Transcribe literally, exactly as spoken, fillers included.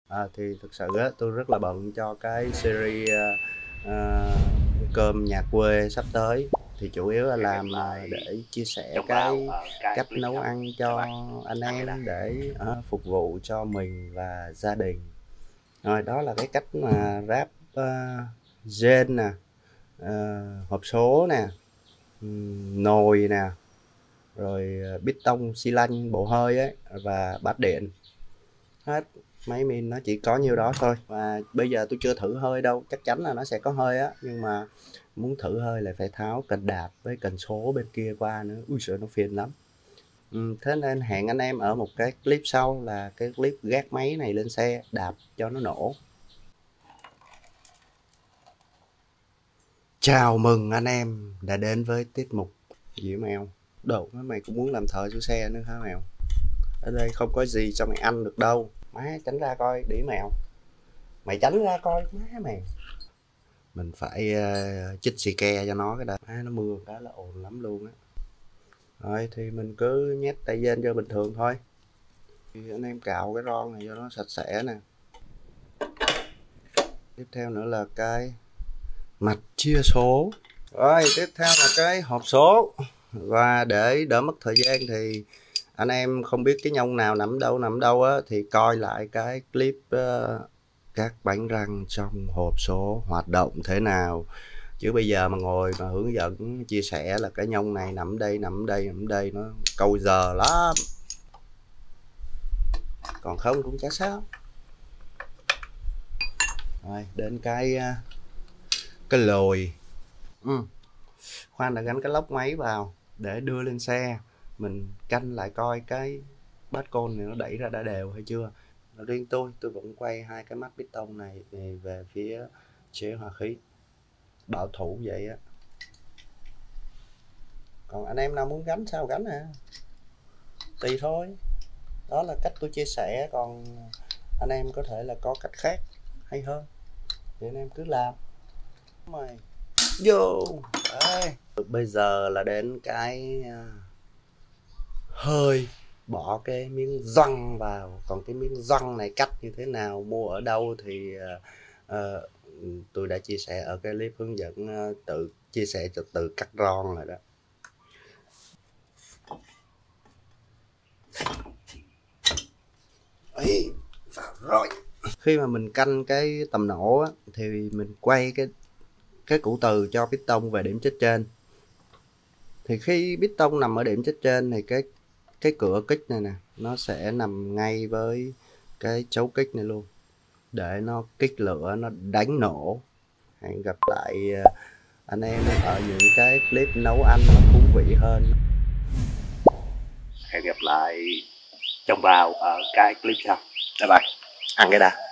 À, thì thực sự á, tôi rất là bận cho cái series uh, cơm nhà quê sắp tới, thì chủ yếu là làm uh, để chia sẻ cái cách nấu ăn cho anh em để uh, phục vụ cho mình và gia đình. Rồi đó là cái cách mà ráp uh, gen nè, uh, hộp số nè, um, nồi nè, rồi uh, bít tông xi lanh bộ hơi ấy và bát điện. Hết, máy min nó chỉ có nhiêu đó thôi. Và bây giờ tôi chưa thử hơi đâu, chắc chắn là nó sẽ có hơi á, nhưng mà muốn thử hơi là phải tháo cần đạp với cần số bên kia qua nữa, ui sợ nó phiền lắm. Ừ, thế nên hẹn anh em ở một cái clip sau là cái clip gác máy này lên xe đạp cho nó nổ. Chào mừng anh em đã đến với tiết mục Dĩa Mèo. Đồ mày cũng muốn làm thợ sửa xe nữa hả mèo? Ở đây không có gì cho mày ăn được đâu. Má tránh ra coi đĩ mèo. Mày tránh ra coi má mày. Mình phải uh, chích xì ke cho nó cái đã. Má nó mưa cái là ồn lắm luôn á. Rồi thì mình cứ nhét tay dên cho bình thường thôi. Thì anh em cạo cái ron này cho nó sạch sẽ nè. Tiếp theo nữa là cái mạch chia số. Rồi tiếp theo là cái hộp số. Và để đỡ mất thời gian thì anh em không biết cái nhông nào nằm đâu nằm đâu á, thì coi lại cái clip uh, các bánh răng trong hộp số hoạt động thế nào. Chứ bây giờ mà ngồi mà hướng dẫn chia sẻ là cái nhông này nằm đây nằm đây nằm đây, nó câu giờ lắm. Còn không cũng chả sao. Rồi đến cái cái lồi. ừ. Khoan đã gắn cái lốc máy vào để đưa lên xe. Mình canh lại coi cái bát côn này nó đẩy ra đã đều hay chưa. Riêng tôi tôi vẫn quay hai cái mắt piston này về, về phía chế hòa khí, bảo thủ vậy á. Còn anh em nào muốn gánh sao gánh à, tùy thôi. Đó là cách tôi chia sẻ, còn anh em có thể là có cách khác hay hơn thì anh em cứ làm. Mày vô đây. Bây giờ là đến cái hơi bỏ cái miếng gioăng vào. Còn cái miếng gioăng này cắt như thế nào, mua ở đâu thì uh, uh, tôi đã chia sẻ ở cái clip hướng dẫn uh, tự chia sẻ cho tự cắt ron rồi đó. Ấy, vào rồi. Khi mà mình canh cái tầm nổ á, thì mình quay cái cái củ từ cho piston về điểm chết trên. Thì khi piston nằm ở điểm chết trên thì cái cái cửa kích này nè nó sẽ nằm ngay với cái chấu kích này luôn, để nó kích lửa nó đánh nổ. Hẹn gặp lại anh em ở những cái clip nấu ăn nó thú vị hơn. Hẹn gặp lại chồng vào ở cái clip sau. Bye bye. Ăn cái đã.